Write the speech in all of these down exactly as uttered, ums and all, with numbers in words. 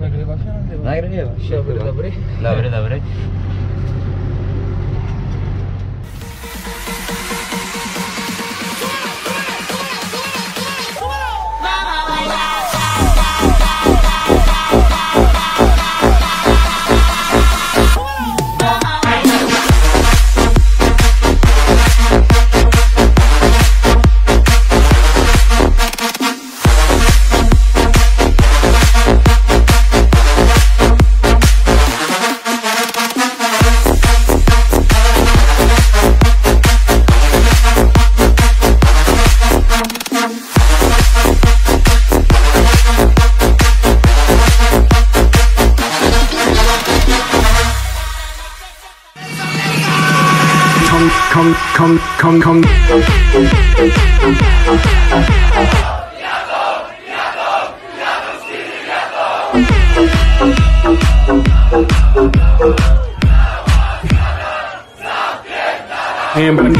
Nagrywa się? Nagrywa. Nagrywa się. Dobry, dobry. Dobry, dobry. Come, come, come, come. And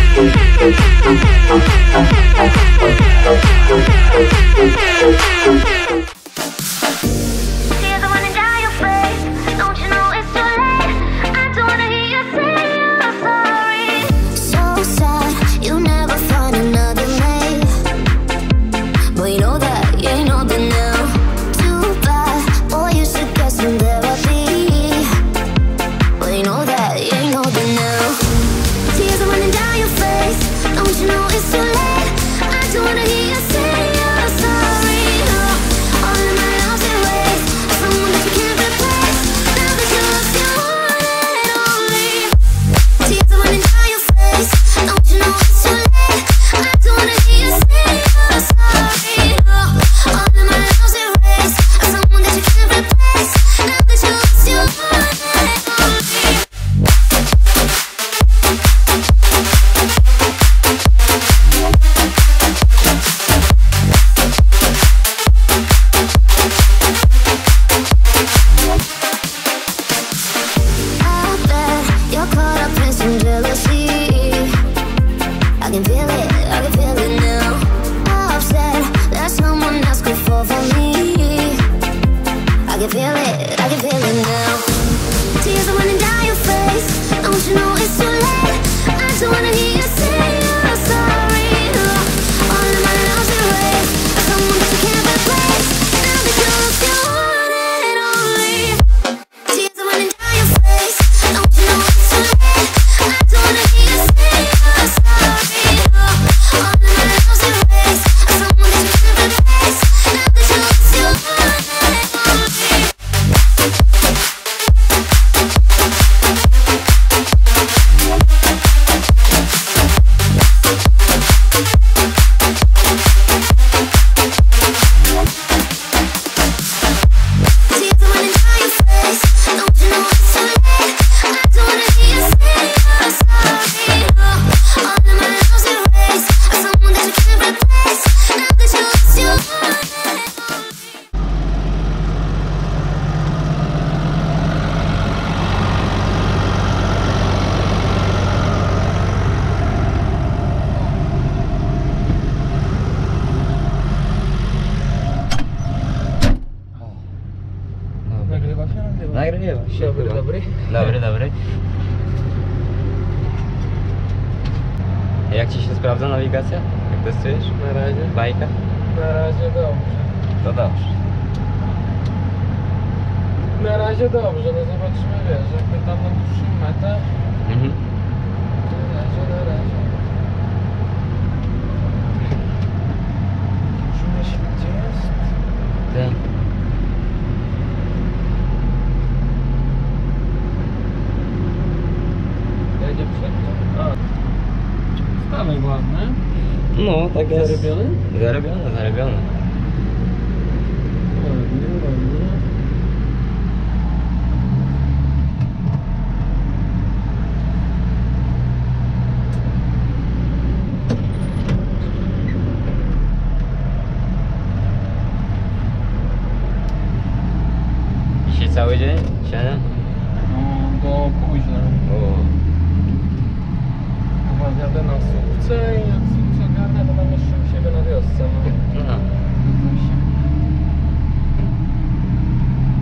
Nagrywa się. Dobry, dobry. Dobry, dobry. Jak ci się sprawdza nawigacja? Jak testujesz? Na razie. Bajka? Na razie dobrze. To dobrze. Na razie dobrze, no zobaczymy, wiesz, jakby tam na dłuższą metę. Mhm. Na razie, na razie. Już myśli, gdzie jest? Ten. Jedzie przed tym. A. Stawek ładny. No, tak jest. Zarobiony? Zarobiony, zarobiony. Ładnie, ładnie. Dzisiaj cały dzień? Siedem? No, do późna. O. Chyba jadę na Słupce i jak Słupce ogarnę, to tam jeszcze u siebie na wiosce. No. No.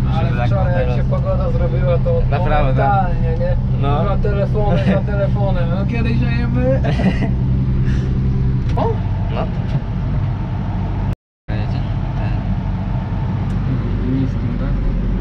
Ale Żeby tak wczoraj jak teraz. się pogoda zrobiła, to Naprawdę. momentalnie, nie? No. Za telefonem, za telefonem. No kiedy żyjemy? O! No. Jedzie? Tak. Niskim, tak?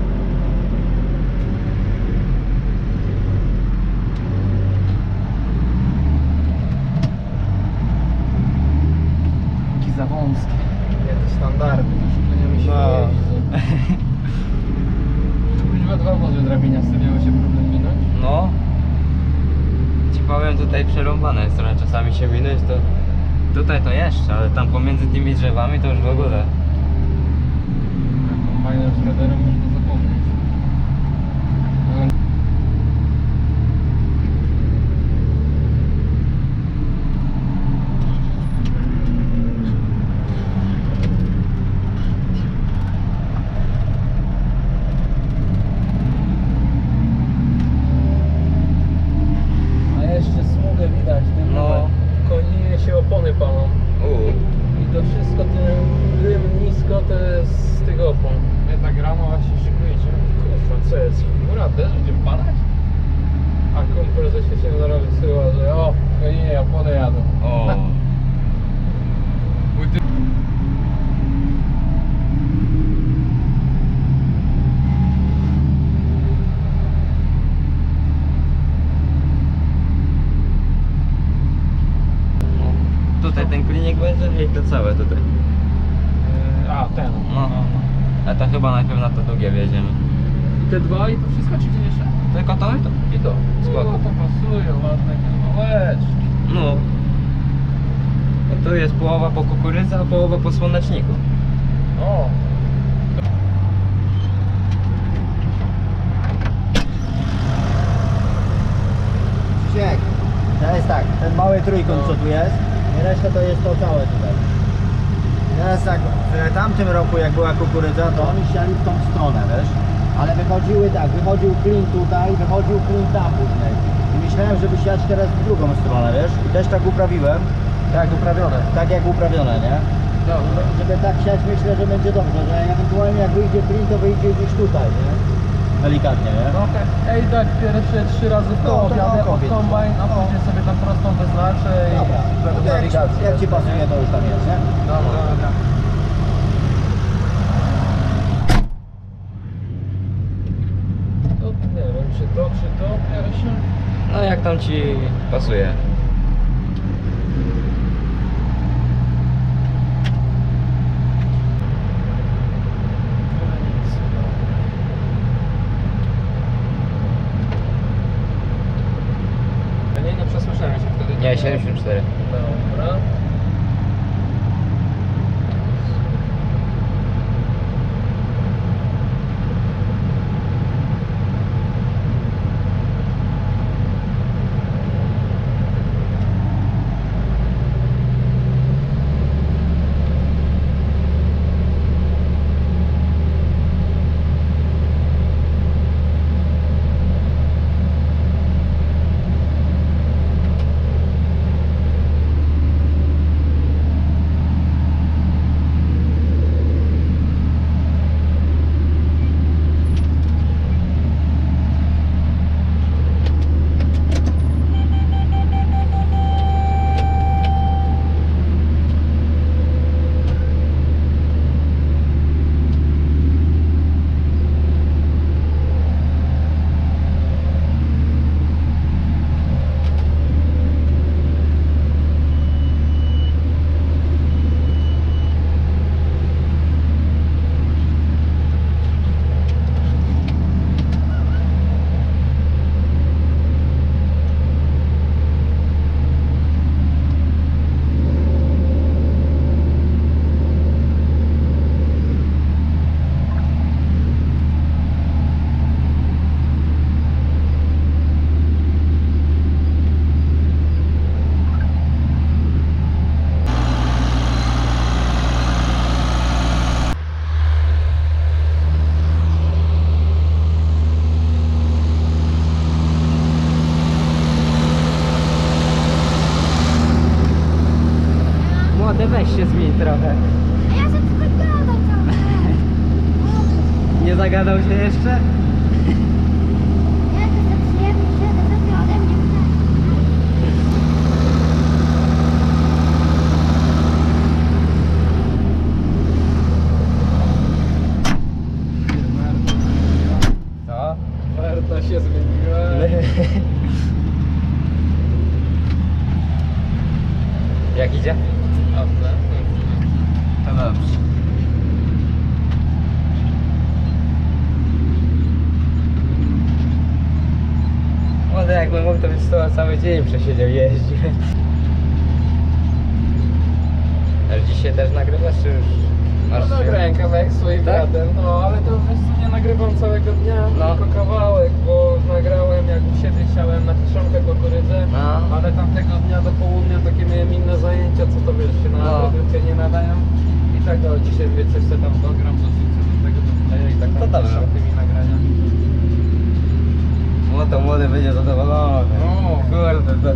Taki za wąski. Nie, to standardy. To nie mi się No. jeździ. Kuźwa dwa wozy drabinia stawiało się problem minąć. No. Ci powiem, tutaj przerąbane jest trochę, czasami się minąć to... Tutaj to jeszcze, ale tam pomiędzy tymi drzewami to już w ogóle. Kombajner z radarem można zapomnieć. No. A jeszcze smugę widać, dym, No. koninie się opony palą. Uuu. I to wszystko, ten dym nisko, to jest z tych opon. Ja tak rano właśnie szykujecie. Kurwa, co jest? Góra też będziemy padać? A kumpel ze Świeciną zaraz wysyła, że o, koninie, opony jadą. O. Łyty- No. Tutaj ten klinik będzie i to całe tutaj. Yy, A, ten. No. A to chyba najpierw na to długie wjedziemy. Te dwa i to wszystko, czy gdzie jeszcze? Tylko to i to. I to. Spoko. No to pasuje, ładne kawałeczki. No. A tu jest połowa po kukurydzy, a połowa po słoneczniku. O. Krzysiek, to jest tak, ten mały trójkąt No. co tu jest i reszta to jest to całe tutaj. Teraz tak, w tamtym roku jak była kukurydza, to oni siali w tą stronę, wiesz? Ale wychodziły tak, wychodził klin tutaj, wychodził klin tam później. I myślałem, żeby siać teraz w drugą stronę, wiesz? I też tak uprawiłem. Tak, uprawione. Tak jak uprawione, nie? Dobra. Żeby tak siać, myślę, że będzie dobrze, że ewentualnie jak wyjdzie klin, to wyjdzie gdzieś tutaj, nie? Delikatnie, nie? No okej. Ej, tak, pierwsze trzy razy w No, koło to na jadę oko od więc. kombajn, a No. później sobie tam prostą wyznaczę i Dobra, będę jak, nawigacji. jak Ci pasuje, to już tam jest, nie? Dobra, dobra. To nie wiem, czy to, czy to pierwsze? No jak tam ci pasuje. Ja nie, nie przesłyszałem się wtedy. Nie, siedemdziesiąt cztery. Dobra. Młody, weź się zmień trochę. A ja się tylko gadam cały czas. Nie zagadał się jeszcze? Ja to za przyjemnie siedzę, co ty ode mnie chcesz? Co? Oferta się zmieniła. Jak idzie? Dobrze. To dobrze. Młody jakby mógł, to by z tobą cały dzień przesiedział jeździł. Ale dzisiaj też nagrywasz, czy już masz No się- nagrałem kawałek z swoim Tak? bratem, no ale to wiesz co, nie nagrywam całego dnia, No. tylko kawałek, bo nagrałem jak u siebie siałem na kiszonkę kukurydzę, No. ale tamtego dnia do południa takie miałem inne zajęcia, co to wiesz, się na No. produkcję nie nadają. I tak o, dzisiaj wie coś sobie tam dogram, dorzucę do tego do playa i tak To tam dobrze. kiszą tymi nagraniami. No to młody będzie zadowolony. No. Kurde, to...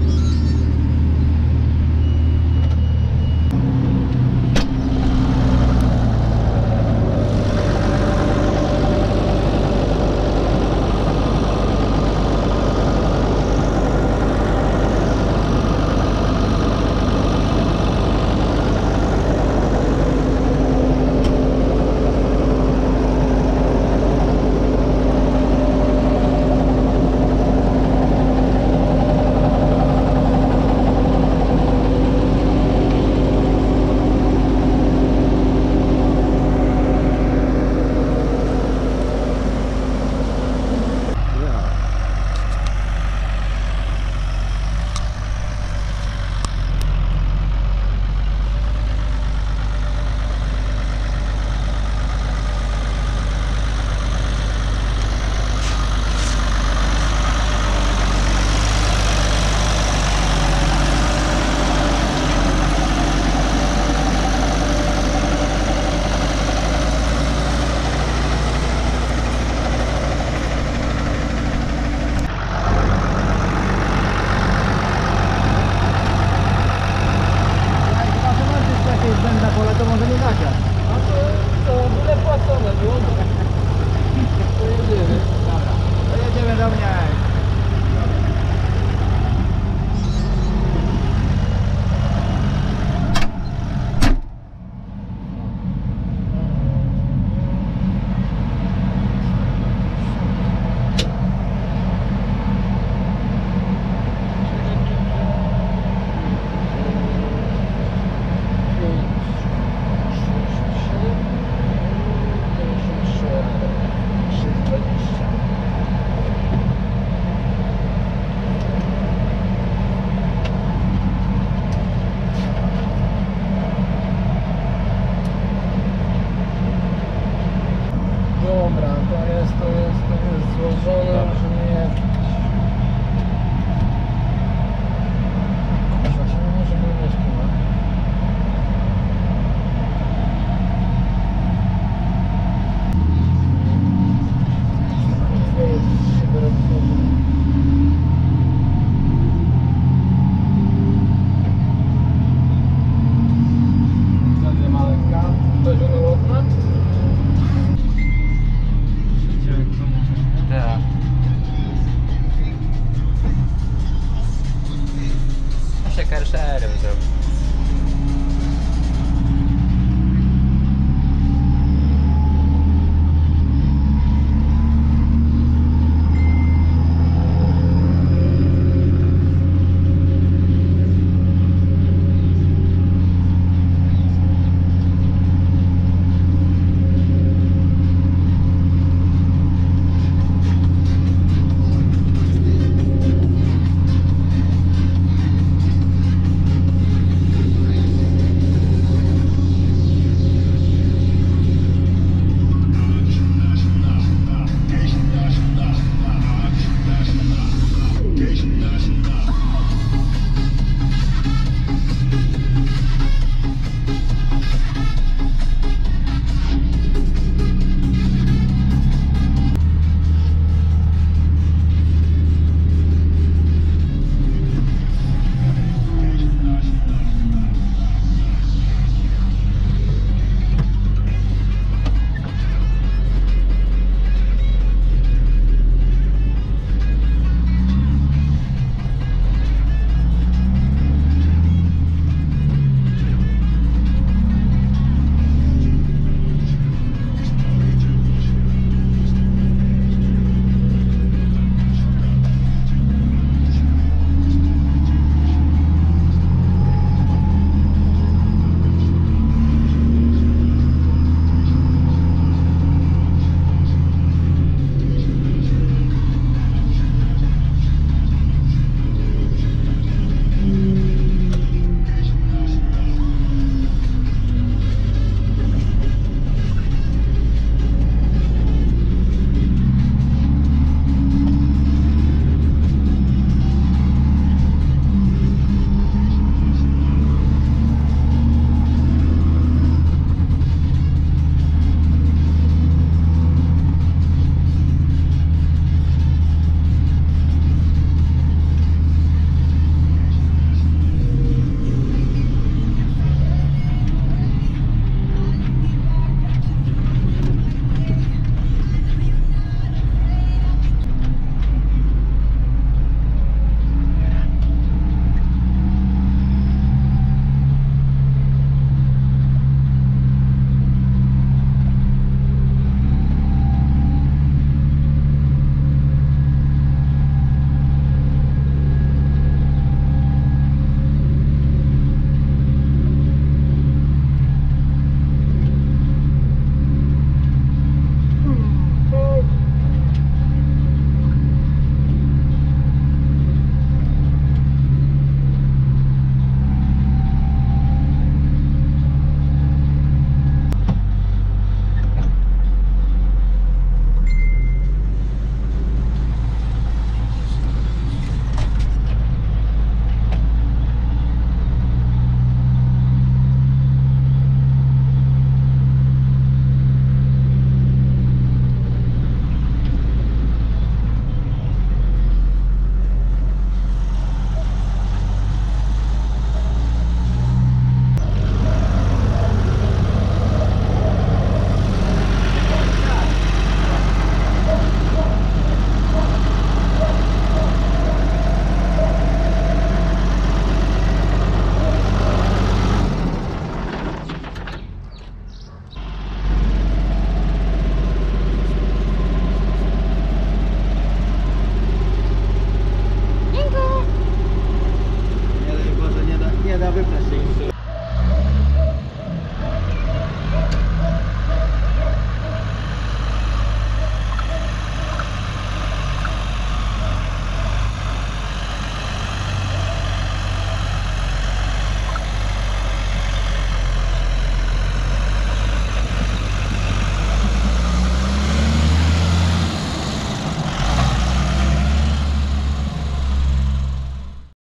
Jak zobaczymy jeszcze jakieś błędne pole, to może nie zagrać. A to, to tyle płacone było, to, to jedziemy. Dobra, to jedziemy do mnie. Dobra, to jest, to jest, to jest złożone, Dobra. że nie jest